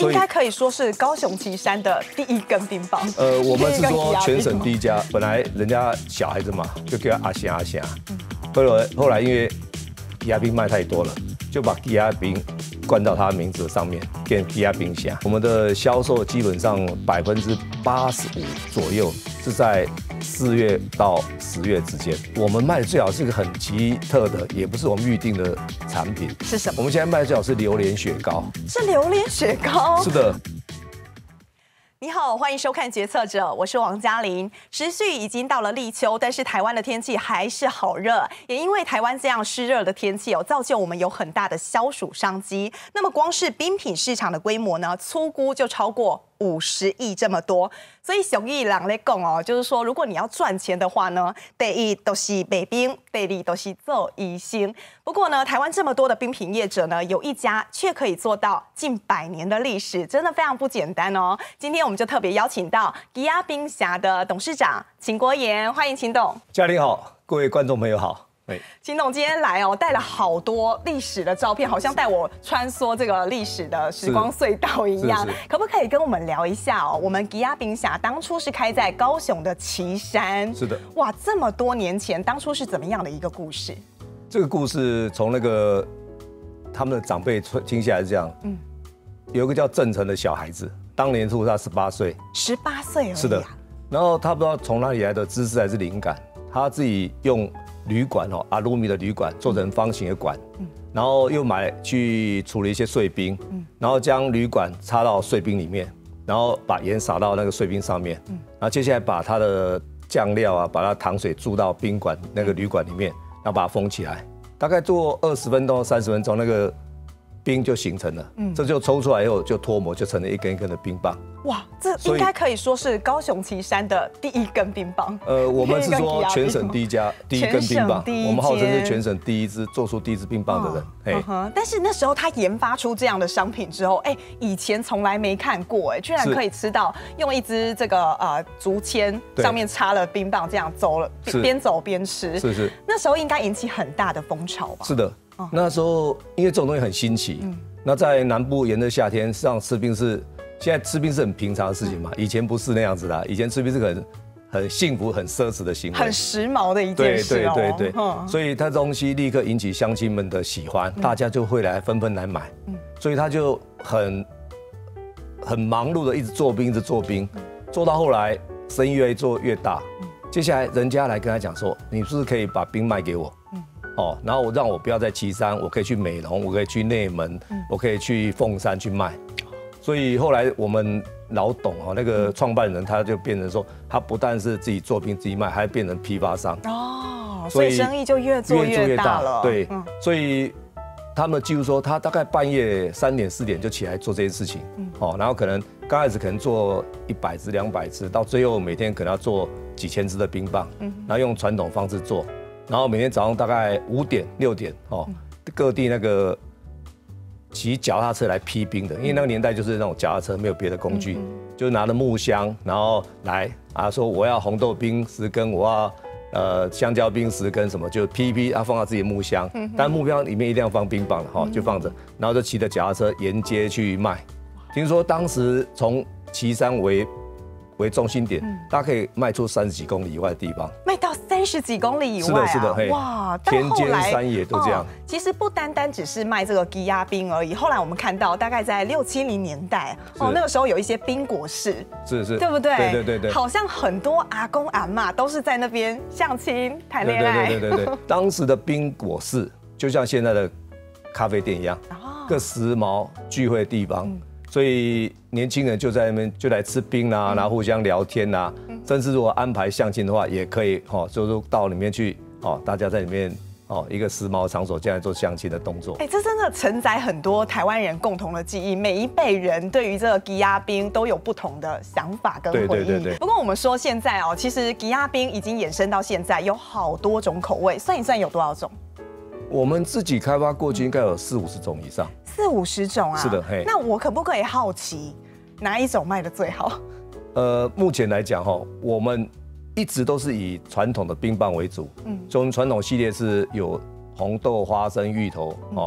应该可以说是高雄旗山的第一根冰棒。 我们是说全省第一家，本来人家小孩子嘛，就叫阿霞阿霞。后来因为鸡鸭冰卖太多了，就把鸡鸭冰冠到他名字上面，变鸡鸭冰侠。我们的销售基本上85%左右是在4月到10月之间。我们卖的最好是一个很奇特的，也不是我们预定的产品。 是什么？ 我们现在卖的最好是榴莲雪糕。 是榴莲雪糕？ 是的。 你好，欢迎收看《决策者》，我是王嘉玲。时序已经到了立秋，但是台湾的天气还是好热，也因为台湾这样湿热的天气造就我们有很大的消暑商机。那么光是冰品市场的规模呢，粗估就超过50亿这么多。所以俗语人在讲就是说，如果你要赚钱的话呢，第一都是卖冰，第二都是做医生。不过呢，台湾这么多的冰品业者呢，有一家却可以做到近100年的历史，真的非常不简单哦。今天我们就特别邀请到鸡鸭冰侠的董事长秦国炎，欢迎秦董。 嘉玲好，各位观众朋友好。 秦董今天来带了好多历史的照片，好像带我穿梭这个历史的时光隧道一样。可不可以跟我们聊一下我们鸡鸭冰侠当初是开在高雄的旗山。 是的。 哇，这么多年前，当初是怎么样的一个故事？ 这个故事从那个他们的长辈听下来是这样。有一个叫郑成的小孩子，当年他18岁。 18岁而已。 是的。然后他不知道从哪里来的知识还是灵感，他自己用铝管阿鲁米的铝管做成方形的管，然后又去处理一些碎冰，然后将铝管插到碎冰里面，然后把盐撒到那个碎冰上面，然后接下来把它的酱料把它糖水注到冰管那个铝管里面，然后把它封起来，大概做20分钟、30分钟，那个冰就形成了。这就抽出来以后就脱模，就成了一根一根的冰棒。 哇，这应该可以说是高雄旗山的第一根冰棒。 我们是说全省第一家第一根冰棒，我们号称是全省第一支做出第一支冰棒的人。 但是那时候他研发出这样的商品之后，以前从来没看过，居然可以吃到用一支这个竹签上面插了冰棒，这样走了边走边吃。 是。 那时候应该引起很大的风潮吧？ 是的。那时候因为这种东西很新奇，那在南部炎热夏天，实际上吃冰是。现在吃冰是很平常的事情嘛，以前不是那样子的，以前吃冰是个很幸福、很奢侈的行为， 很时髦的一件事。 对，所以它东西立刻引起乡亲们的喜欢，大家就会纷纷来买，所以他就很忙碌的一直做冰，做到后来生意越做越大，接下来人家来跟他讲说，你是不是可以把冰卖给我？然后让我不要在旗山，我可以去美浓，我可以去内门，我可以去凤山去卖。所以后来我们老董那个创办人，他就变成说，他不但是自己做冰自己卖，还变成批发商。 所以生意就越做越大了。 对，所以他们记录说，他大概半夜3点4点就起来做这些事情。然后可能刚开始可能做100支200支，到最后每天可能要做几千支的冰棒，然后用传统方式做，然后每天早上大概5点6点各地那个。骑脚踏车来批冰的，因为那个年代就是那种脚踏车，没有别的工具，就拿着木箱，然后来说我要红豆冰10根，我要香蕉冰10根，什么就批一批，放到自己的木箱，但木箱里面一定要放冰棒的就放着，然后就骑着脚踏车沿街去卖。听说当时从旗山为中心点，大概可以卖出30几公里以外的地方， 卖到30几公里以外是的， 哇！ 田间山野都这样。 其实不单单只是卖这个鸡鸭冰而已。后来我们看到，大概在60、70年代，那个时候有一些冰果室， 是， 对不对？ 对， 好像很多阿公阿嬷都是在那边相亲谈恋爱。 对。当时的冰果室就像现在的咖啡店一样，各时髦聚会的地方。所以年轻人就在那边就来吃冰然后互相聊天甚至如果安排相亲的话，也可以就是到里面去大家在里面一个时髦场所这样做相亲的动作。 这真的承载很多台湾人共同的记忆，每一辈人对于这个鸡鸭冰都有不同的想法跟回忆。对。不过我们说现在其实鸡鸭冰已经衍生到现在有好多种口味，算一算有多少种？ 我们自己开发过去应该有40-50种以上。 40-50种啊？ 是的， 那我可不可以好奇哪一种卖的最好？ 目前来讲我们一直都是以传统的冰棒为主。所以我们传统系列是有红豆、花生、芋头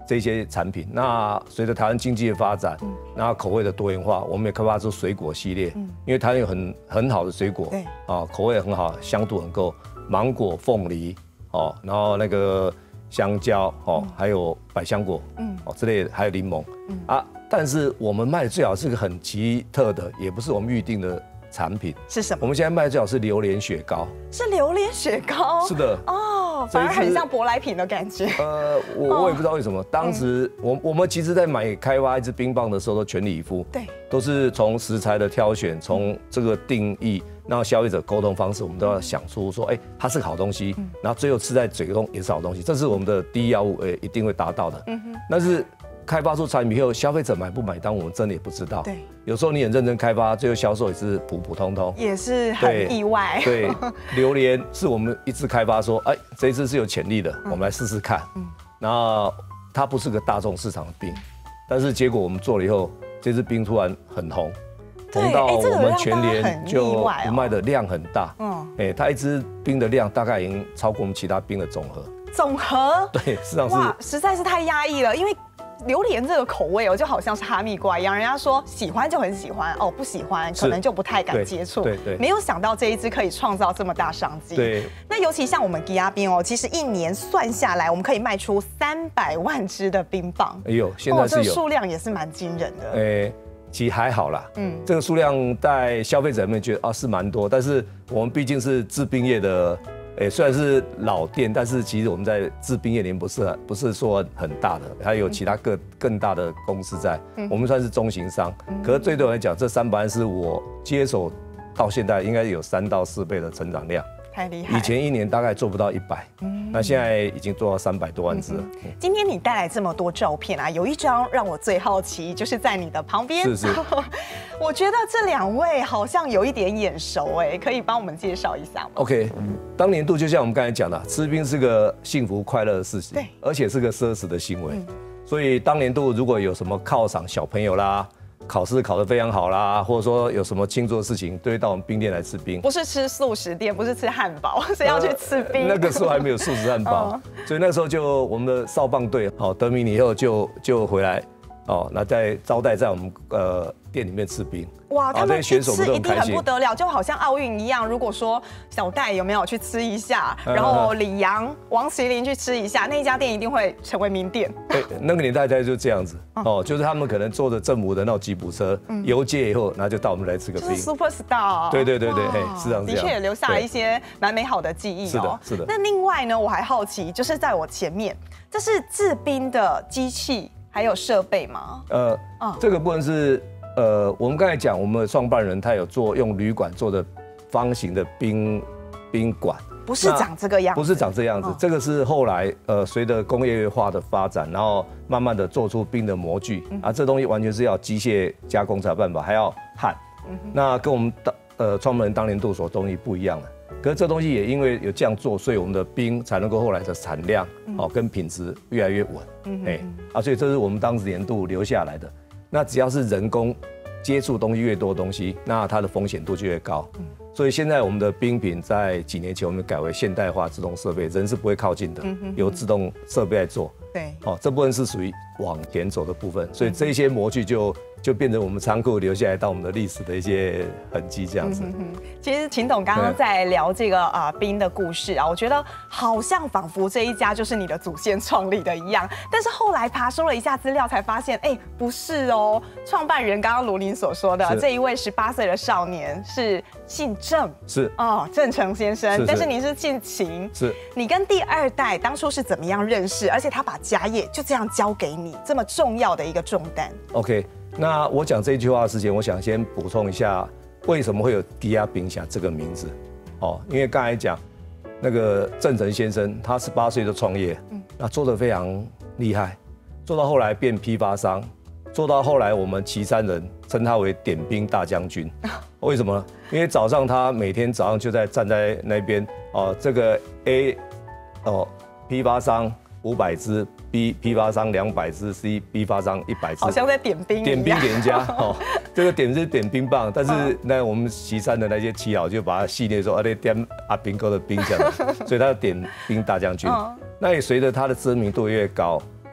这些产品。那随着台湾经济的发展，那口味的多元化，我们也开发出水果系列，因为台湾有很好的水果，口味很好，香度很够，芒果、凤梨，然后那个香蕉，还有百香果，之类的，还有柠檬，但是我们卖的最好是个很奇特的，也不是我们预定的产品。 是什么？ 我们现在卖的最好是榴莲雪糕。 是榴莲雪糕？ 是的。 反而很像舶来品的感觉。 我也不知道为什么，当时我们其实在开发一支冰棒的时候都全力以赴， 对， 都是从食材的挑选，从这个定义，然后消费者沟通方式，我们都要想出说，它是个好东西，然后最后吃在嘴中也是好东西，这是我们的第一要务，一定会达到的。但是开发出产品以后，消费者买不买单，我们真的也不知道。 对， 有时候你很认真开发，最后销售也是普普通通， 也是很意外。 对，榴莲是我们一直开发说，这一支是有潜力的，我们来试试看。然后它不是个大众市场的冰，但是结果我们做了以后，这支冰突然很红，红到我们全联就卖的量很大。它一支冰的量大概已经超过我们其他冰的总和。 总和？ 对，事实上是。哇， 实在是太压抑了，因为榴莲这个口味就好像是哈密瓜一样，人家说喜欢就很喜欢，不喜欢可能就不太敢接触。对，没有想到这一支可以创造这么大商机。 对， 那尤其像我们吉亚冰其实一年算下来，我们可以卖出300万支的冰棒。 哎呦，现在是有， 这数量也是蛮惊人的。 其实还好啦，这个数量在消费者们觉得是蛮多，但是我们毕竟是制冰业的。虽然是老店，但是其实我们在制冰业里面不是说很大的，还有其他更大的公司在，我们算是中型商。可是对我来讲，这300万是我接手到现在应该有3到4倍的成长量。 太厉害！ 以前一年大概做不到100，那现在已经做到300多万只了。 今天你带来这么多照片有一张让我最好奇，就是在你的旁边。 是。 我觉得这2位好像有一点眼熟可以帮我们介绍一下吗 ？OK， 当年度就像我们刚才讲的，吃冰是个幸福快乐的事情， 对， 而且是个奢侈的行为。所以当年度如果有什么犒赏小朋友啦，考试考得非常好啦，或者说有什么庆祝的事情，都会到我们冰店来吃冰。 不是吃素食店，不是吃汉堡，是要去吃冰。 那个时候还没有素食汉堡，所以那时候就我们的少棒队得名以后就回来那在招待在我们店里面吃冰。 哇，他们去吃一定很不得了，就好像奥运一样。如果说小戴有没有去吃一下，然后李阳、王麒麟去吃一下，那一家店一定会成为名店。 对，那个年代就这样子就是他们可能坐着政府的那种吉普车游街以后，然后就到我们来吃个冰。 就是 super star。 对，是这样。 的确也留下了一些蛮美好的记忆。 是的。 那另外呢，我还好奇，就是在我前面，这是制冰的机器还有设备吗？ 这个部分是。我们刚才讲，我们的创办人他有用铝管做的方形的冰管， 不是长这个样子， 不是长这样子，这个是后来随着工业化的发展，然后慢慢的做出冰的模具这东西完全是要机械加工才有办法，还要焊，那跟我们创办人当年度所东西不一样了。可是这东西也因为有这样做，所以我们的冰才能够后来的产量跟品质越来越稳，所以这是我们当时年度留下来的。那只要是人工接触东西越多东西，那它的风险度就越高。所以现在我们的冰品在几年前我们改为现代化自动设备，人是不会靠近的，由自动设备来做。 对， 这部分是属于往前走的部分，所以这些模具就变成我们仓库留下来到我们的历史的一些痕迹，这样子。 其实秦董刚刚在聊这个冰的故事我觉得好像仿佛这一家就是你的祖先创立的一样，但是后来爬梳了一下资料，才发现不是创办人刚刚卢林所说的这一位18岁的少年是姓郑， 是郑成先生，但是你是姓秦， 是你跟第2代当初是怎么样认识，而且他把家业就这样交给你，这么重要的一个重担。 OK。那我讲这句话之前，我想先补充一下，为什么会有吉亚冰侠这个名字？因为刚才讲那个郑成先生，他18岁就创业，那做得非常厉害，做到后来变批发商，做到后来我们旗山人称他为点冰大将军。为什么呢？因为早上他每天早上就站在那边这个 A 批发商500只。B 批发商200只 ，C 批发商100只， 好像在点冰一样。 点冰给人家这个点是点冰棒，但是那我们旗山的那些旗佬就把它系列说，点阿兵哥的冰这样，所以他点冰大将军。那也随着他的知名度越高，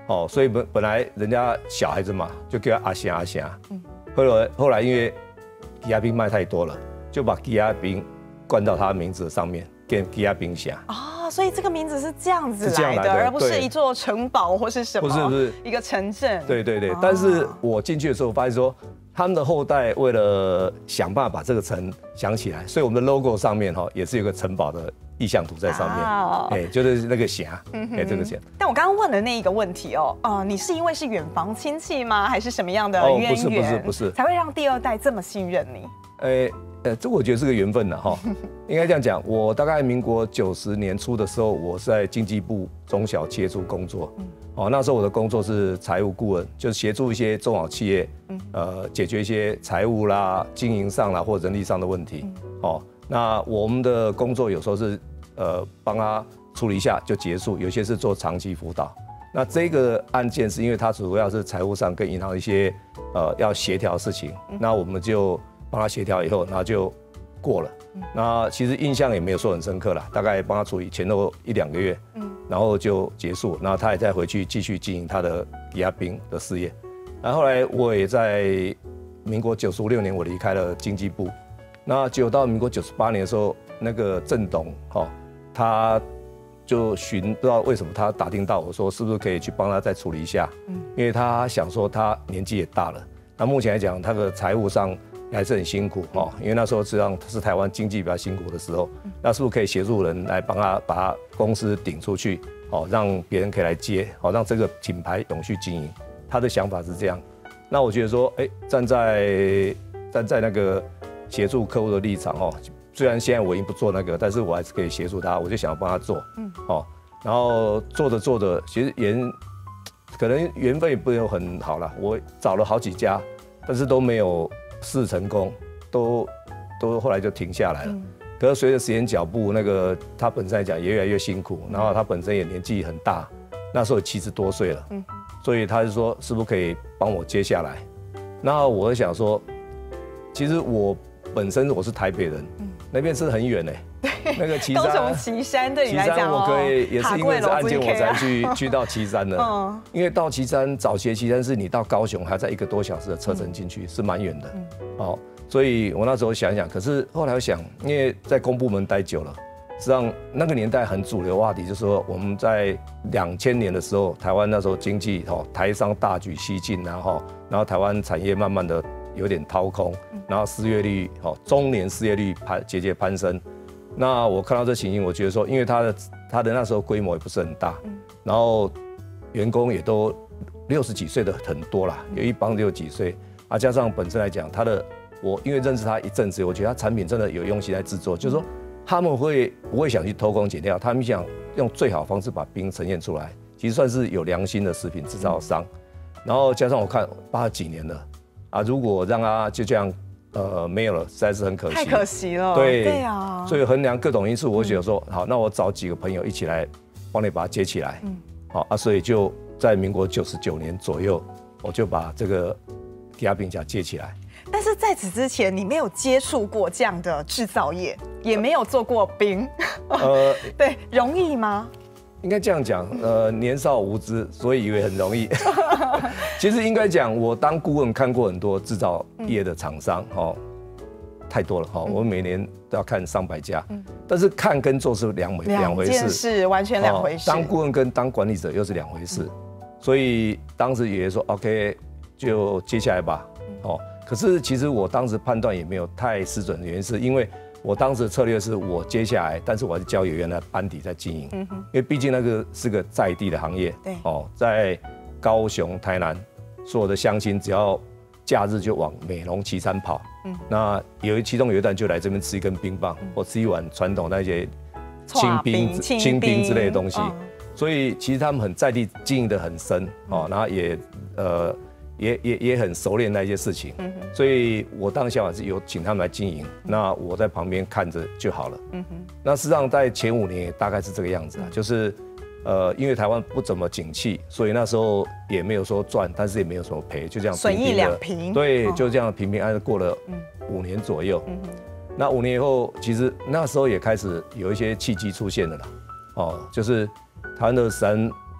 哦，所以本来人家小孩子嘛，就叫他阿霞阿霞。后来因为鸡鸭冰卖太多了，就把鸡鸭冰冠到他名字上面，变鸡鸭冰侠。 哦，所以这个名字是这样子是这样来的，而不是对一座城堡或是什么， 不是一个城镇。 对对对，但是我进去的时候发现说，他们的后代为了想办法把这个城想起来，所以我们的 logo 上面也是有个城堡的意象图在上面，就是那个霞，这个霞。 但我刚刚问的那一个问题你是因为是远房亲戚吗？还是什么样的渊源？ 不是， 才会让第二代这么信任你？ 这我觉得是个缘分的哈，应该这样讲。我大概民国90年初的时候，我是在经济部中小企业处工作，那时候我的工作是财务顾问，就是协助一些中小企业，解决一些财务啦、经营上啦或人力上的问题，那我们的工作有时候是帮他处理一下就结束，有些是做长期辅导。那这个案件是因为它主要是财务上跟银行一些要协调的事情，那我们就帮他协调以后，然后就过了。那其实印象也没有说很深刻啦，大概帮他处理前后1-2个月，然后就结束。然后他也再回去继续经营他的鸡鸭冰的事业。然后后来我也在民国96年我离开了经济部，那结果到民国98年的时候，那个郑董他就不知道为什么他打听到我说是不是可以去帮他再处理一下，因为他想说他年纪也大了，那目前来讲他的财务上还是很辛苦因为那时候实际上是台湾经济比较辛苦的时候，那是不是可以协助人来帮他把他公司顶出去，让别人可以来接，让这个品牌永续经营。他的想法是这样，那我觉得说，站在那个协助客户的立场虽然现在我已经不做那个，但是我还是可以协助他，我就想要帮他做，然后做着，其实可能缘分也不是很好啦，我找了好几家，但是都没有试成功，都后来就停下来了。可是随着时间脚步，那个他本身来讲也越来越辛苦，然后他本身也年纪很大，那时候70多岁了，所以他就说是不是可以帮我接下来？那我就想说，其实我本身我是台北人，那边是很远那个旗山， 高雄旗山对你来讲我可以也是因为这案件我才去到旗山的，因为到旗山早期的旗山是你到高雄还在1个多小时的车程进去，是蛮远的，所以我那时候想一想，可是后来我想，因为在公部门待久了，实际上那个年代很主流话题就是说我们在2000年的时候，台湾那时候经济台商大举西进，然后台湾产业慢慢的有点掏空，然后失业率中年失业率节节攀升。那我看到这情形，我觉得说，因为他的那时候规模也不是很大，然后员工也都60几岁的很多啦，有一帮60几岁加上本身来讲，我因为认识他一阵子，我觉得他产品真的有用心来制作，就是说他们不会想去偷工减料，他们想用最好的方式把冰呈现出来，其实算是有良心的食品制造商。然后加上我看80几年了如果让他就这样没有了，实在是很可惜， 太可惜了。 对啊，所以衡量各种因素，我觉得说好，那我找几个朋友一起来帮你把它接起来，所以就在民国99年左右，我就把这个鸡鸭冰侠接起来。 但是在此之前，你没有接触过这样的制造业，也没有做过冰，对，容易吗？ 应该这样讲，年少无知，所以以为很容易。其实应该讲，我当顾问看过很多制造业的厂商，太多了我每年都要看上百家，但是看跟做是两回事， 是完全两回事。 当顾问跟当管理者又是两回事，所以当时也说 OK， 就接下来吧，可是其实我当时判断也没有太失准的原因，是因为我当时的策略是我接下来，但是我还是交由原来班底在经营，因为毕竟那个是个在地的行业， 对， 在高雄、台南，所有的乡亲只要假日就往美浓旗山跑，那其中有一段就来这边吃一根冰棒，或吃一碗传统那些清冰之类的东西，所以其实他们很在地经营的很深，然后也很熟练那些事情，所以我当下是有请他们来经营，那我在旁边看着就好了。那事实上在前5年大概是这个样子就是因为台湾不怎么景气，所以那时候也没有说赚，但是也没有什么赔，就这样损益两平， 对，就这样平平安安过了5年左右。那5年以后，其实那时候也开始有一些契机出现了啦，就是台湾的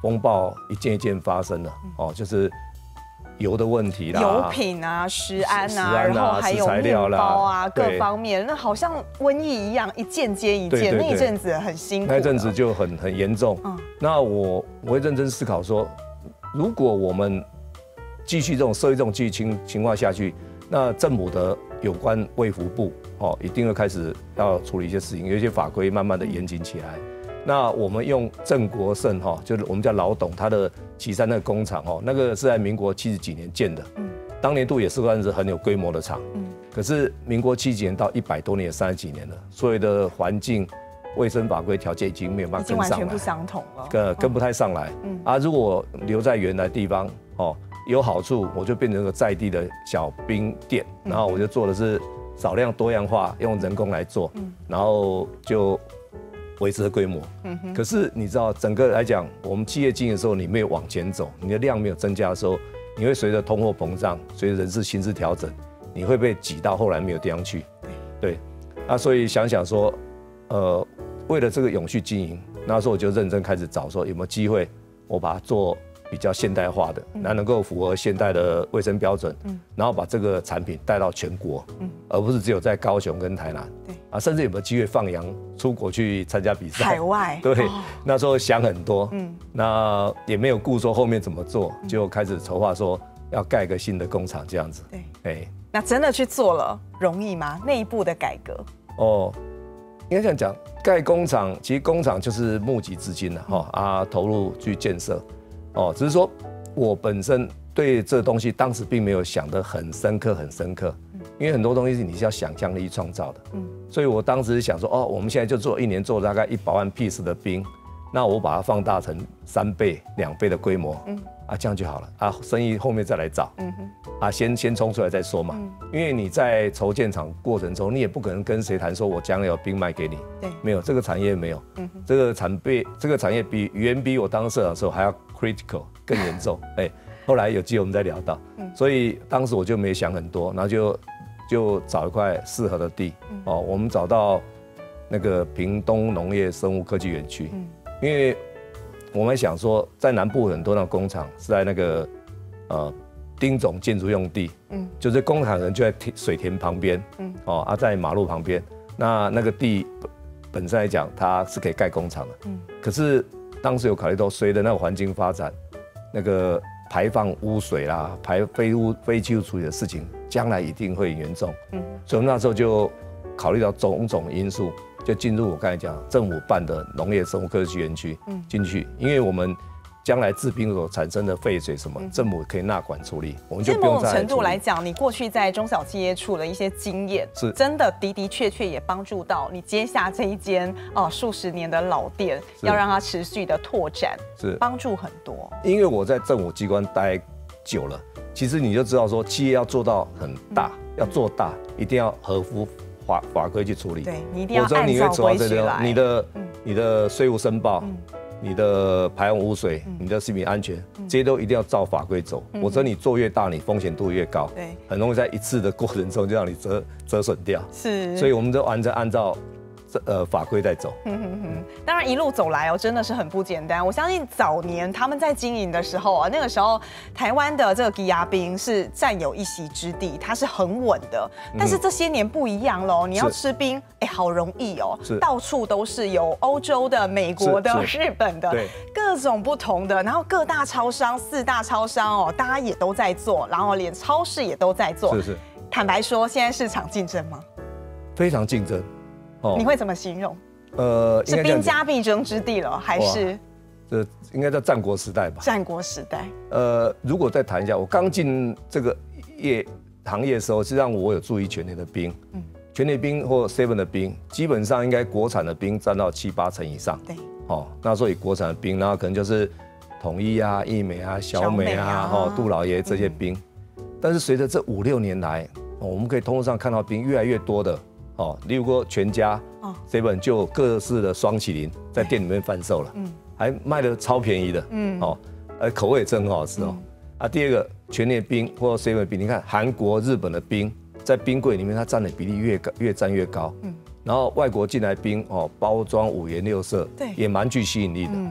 风暴一件一件发生了哦，就是油的问题啦， 油品啊、食安啊，然后还有食材料面包啊，各对方面，那好像瘟疫一样，一件接一件。那一阵子很辛苦， 那一阵子就很严重。那我会认真思考说，如果我们继续这种社会这种继续情况下去，那政府的有关卫福部哦，一定会开始要处理一些事情，有一些法规慢慢的严谨起来。那我们用郑国盛哈，就是我们叫老董，他的旗山那个工厂哦，那个是在民国70几年建的，当年度也是算是很有规模的厂，可是民国70几年到100多年30几年了，所有的环境卫生法规条件已经没有办法跟上来， 已经完全不相同了， 跟不太上来。如果留在原来地方哦，有好处，我就变成一个在地的小冰店，然后我就做的是少量多样化，用人工来做，然后就维持的规模。可是你知道，整个来讲，我们企业经营的时候，你没有往前走，你的量没有增加的时候，你会随着通货膨胀，随着人事薪资调整，你会被挤到后来没有地方去。对，所以想想说，为了这个永续经营，那时候我就认真开始找说有没有机会，我把它做比较现代化的，那能够符合现代的卫生标准，然后把这个产品带到全国，而不是只有在高雄跟台南，甚至有没有机会放洋出国去参加比赛？ 海外， 对，那时候想很多，那也没有顾说后面怎么做，就开始筹划说要盖个新的工厂这样子。 对，那真的去做了，容易吗？内部的改革？ 应该这样讲，盖工厂其实工厂就是募集资金了投入去建设。只是说我本身对这东西当时并没有想得很深刻，因为很多东西你是要想象力创造的，所以我当时想说，我们现在就做1年做大概100万 piece 的冰，那我把它放大成3倍、2倍的规模，这样就好了生意后面再来找，先冲出来再说嘛，因为你在筹建厂过程中，你也不可能跟谁谈说我将来有冰卖给你，没有这个产业没有，这个产业远比我当社长的时候还要 critical 更严重，后来有机会我们再聊到，所以当时我就没想很多，然后就找一块适合的地，我们找到那个屏东农业生物科技园区，因为我们想说在南部很多那工厂是在那个丁种建筑用地，就是工厂人就在水田旁边，在马路旁边，那个地本身来讲它是可以盖工厂的，可是当时有考虑到随着那个环境发展，那个排放污水啦、废弃物处理的事情，将来一定会很严重，所以我们那时候就考虑到种种因素，就进入我刚才讲政府办的农业生物科技园区进去，因为我们将来制冰所产生的废水什么，政府可以纳管处理，我们就不用再处理。某种程度来讲，你过去在中小企业处的一些经验，是真的的确也帮助到你接下这一间数十年的老店，要让它持续的拓展，是帮助很多。因为我在政府机关待久了，其实你就知道说，企业要做到很大，要做大，一定要合乎法规去处理。对，你一定要按照规矩来。你的税务申报。你的排放污水、你的食品安全，这些都一定要照法规走，否则你做越大，你风险度越高，对，很容易在一次的过程中就让你折损掉。是，所以我们都完全按照法规在走。当然一路走来真的是很不简单。我相信早年他们在经营的时候那个时候台湾的这个鸡鸭冰是占有一席之地，它是很稳的。但是这些年不一样喽，你要吃冰，好容易到处都是有欧洲的、美国的、日本的，各种不同的，然后各大超商、4大超商大家也都在做，然后连超市也都在做。是。坦白说，现在市场竞争吗？非常竞争。你会怎么形容？是兵家必争之地了，还是？这应该叫战国时代吧。战国时代。如果再谈一下，我刚进这个行业的时候，实际上我有注意全联的冰，全联冰或 Seven 的冰，基本上应该国产的冰占到7、8成以上。对。那时候以国产的冰，然后可能就是统一啊、益美啊、小美啊、杜老爷这些冰。但是随着这5、6年来，我们可以通路上看到冰越来越多的。例如说全家、7就各式的双麒麟在店里面贩售了，还卖得超便宜的，口味也真很好吃第二个全联冰或 7冰，你看韩国、日本的冰在冰柜里面它占的比例越占越高，然后外国进来冰包装5颜6色，也蛮具吸引力的，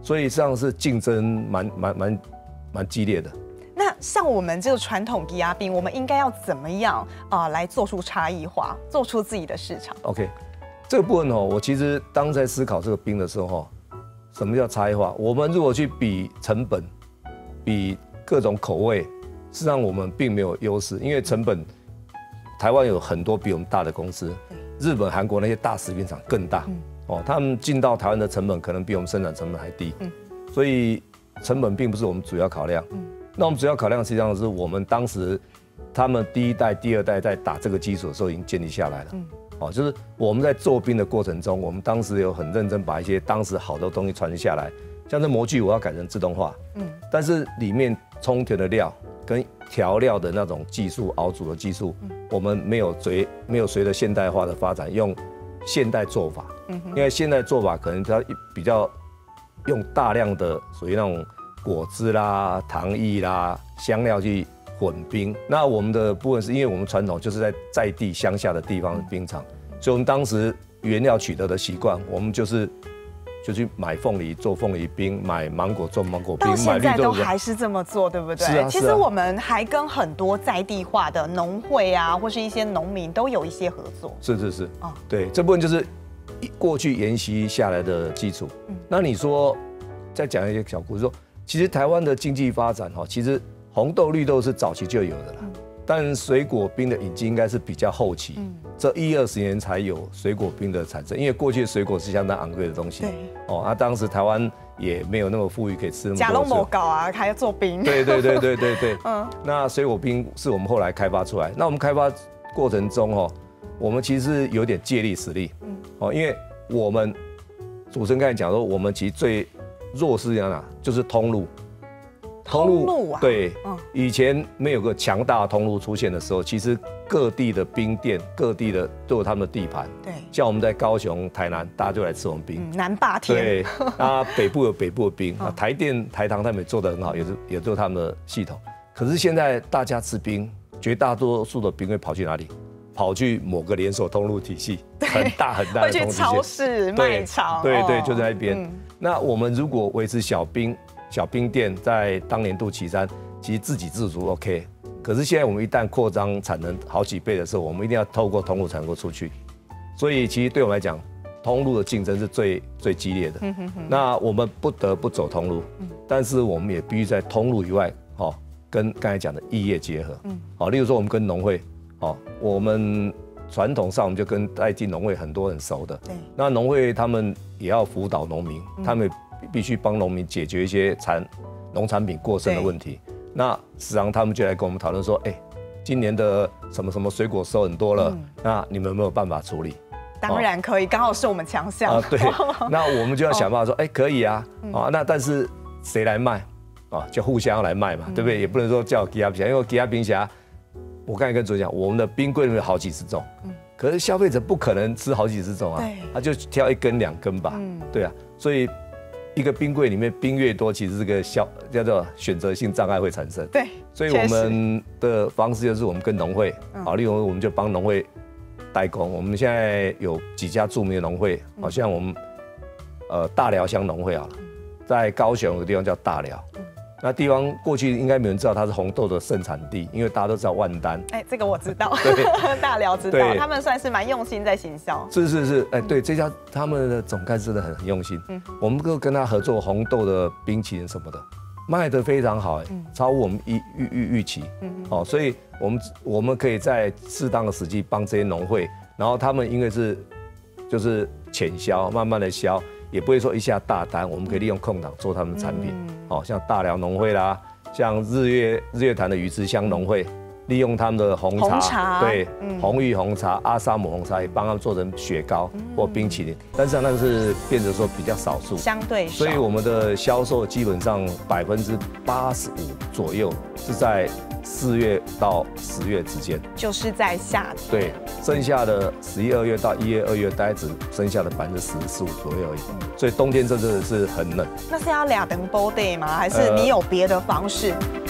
所以实际上是竞争蛮激烈的。 那像我们这个传统低压冰，我们应该要怎么样来做出差异化，做出自己的市场 ？OK， 这个部分我其实当在思考这个冰的时候什么叫差异化？我们如果去比成本，比各种口味，事实上我们并没有优势，因为成本，台湾有很多比我们大的公司，日本、韩国那些大食品厂更大，他们进到台湾的成本可能比我们生产成本还低，所以成本并不是我们主要考量。那我们主要考量实际上是我们当时他们第一代、第二代在打这个基础的时候已经建立下来了。就是我们在做冰的过程中，我们当时有很认真把一些当时好的东西传下来，像这模具我要改成自动化，但是里面冲甜的料跟调料的那种技术、熬煮的技术，我们没有随着现代化的发展用现代做法，因为现代做法可能它比较用大量的属于那种果汁啦、糖液啦、香料去混冰。那我们的部分是因为我们传统就是在地乡下的地方的冰场，所以我们当时原料取得的习惯，我们就去买凤梨做凤梨冰，买芒果做芒果冰， 到现在都还是这么做，对不对？ 是啊。 其实我们还跟很多在地化的农会啊，或是一些农民都有一些合作。 是。对，这部分就是过去沿袭下来的基础。那你说再讲一些小故事，说其实台湾的经济发展其实红豆、绿豆是早期就有的了，但水果冰的引进应该是比较后期，这10-20年才有水果冰的产生，因为过去的水果是相当昂贵的东西。对。当时台湾也没有那么富裕可以吃那么多。 假龙某搞啊，还要做冰。 对。那水果冰是我们后来开发出来。那我们开发过程中我们其实有点借力使力。因为我们主持人刚才讲说，我们其实最弱势在哪？就是通路。 通路啊， 对，以前没有个强大的通路出现的时候，其实各地的冰店，各地的都有他们的地盘。 对， 像我们在高雄、台南，大家就来吃我们冰。 南霸天。 对，北部有北部的冰，台电、台糖他们也做得很好，也都有他们的系统。可是现在大家吃冰，绝大多数的冰会跑去哪里？跑去某个连锁通路体系，很大的通路体系。 会去超市、卖场。 对，就在那边。那我们如果维持小冰店在当年度起山，其实自给自足 OK。可是现在我们一旦扩张产能好几倍的时候，我们一定要透过通路才能够出去。所以其实对我们来讲，通路的竞争是最激烈的。那我们不得不走通路，但是我们也必须在通路以外，跟刚才讲的异业结合。例如说我们跟农会，我们传统上我们就跟在地农会很多很熟的。那农会他们也要辅导农民，他们必须帮农民解决一些农产品过剩的问题。那实际上他们就来跟我们讨论说，今年的什么什么水果收很多了，那你们有没有办法处理？ 当然可以，刚好是我们强项。 对，那我们就要想办法说，可以啊，那但是谁来卖？就互相来卖嘛，对不对？也不能说叫吉亚冰侠，因为吉亚冰侠，我刚才跟主持人讲，我们的冰柜里面有好几十种，可是消费者不可能吃好几十种啊，他就挑1根2根吧，对啊，所以一个冰柜里面冰越多，其实这个叫做选择性障碍会产生。 对， 所以我们的方式就是我们跟农会，例如我们就帮农会代工。我们现在有几家著名的农会，好像我们大寮乡农会好了，在高雄有个地方叫大寮。那地方过去应该没有人知道它是红豆的盛产地，因为大家都知道万丹。 这个我知道，大寮知道，他们算是蛮用心在行销。 是，对，这家他们的总干事真的很用心。我们都跟他合作红豆的冰淇淋什么的，卖得非常好，超乎我们预期。所以我们可以在适当的时机帮这些农会，然后他们因为就是浅销，慢慢的销。也不会说一下大单，我们可以利用空档做他们的产品，像大寮农会啦，像日月潭的鱼池乡农会，利用他们的红茶，对，红玉红茶、阿萨姆红茶，也帮他们做成雪糕或冰淇淋，但是那个是变得说比较少数， 相对少， 所以我们的销售基本上85%左右是在4月到10月之间， 就是在夏天。 对，剩下的11、2月到1月、2月，大概只剩下的10%-15%左右而已。所以冬天真的是很冷。 那是要2等 body 吗？还是你有别的方式？